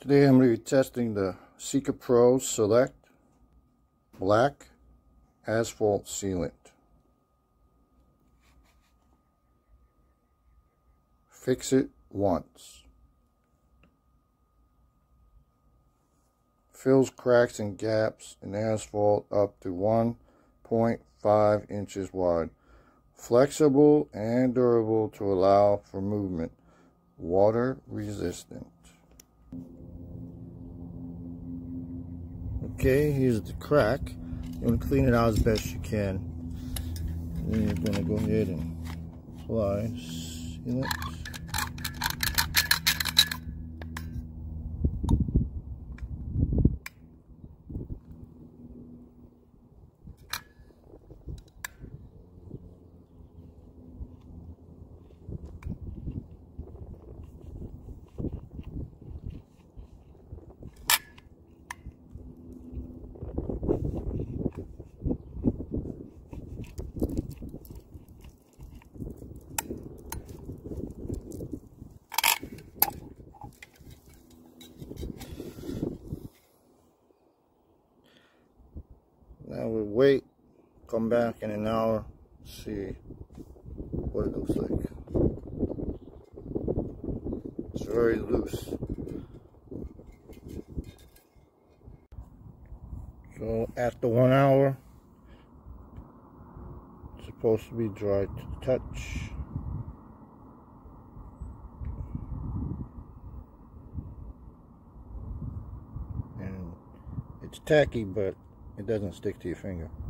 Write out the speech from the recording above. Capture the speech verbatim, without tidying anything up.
Today I'm going to be testing the Sika Pro Select Black Asphalt Sealant. Fix it once. Fills cracks and gaps in asphalt up to one point five inches wide. Flexible and durable to allow for movement. Water resistant. Okay, here's the crack. You want to clean it out as best you can. Then you're going to go ahead and apply sealant. Now we'll wait, come back in an hour, see what it looks like. It's very loose. So after one hour, it's supposed to be dry to the touch. And it's tacky, but it doesn't stick to your finger.